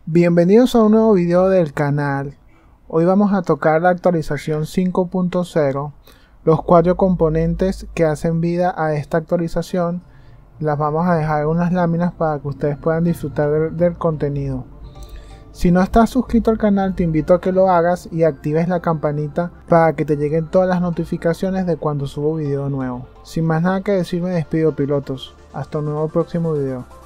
Bienvenidos a un nuevo video del canal. Hoy vamos a tocar la actualización 5.0. Los 4 componentes que hacen vida a esta actualización las vamos a dejar en unas láminas para que ustedes puedan disfrutar del contenido. Si no estás suscrito al canal, te invito a que lo hagas y actives la campanita para que te lleguen todas las notificaciones de cuando subo video nuevo. Sin más nada que decir, me despido, pilotos. Hasta un nuevo próximo video.